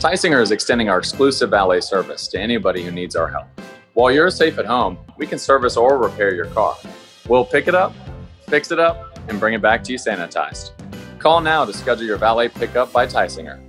Tysinger is extending our exclusive valet service to anybody who needs our help. While you're safe at home, we can service or repair your car. We'll pick it up, fix it up, and bring it back to you sanitized. Call now to schedule your valet pickup by Tysinger.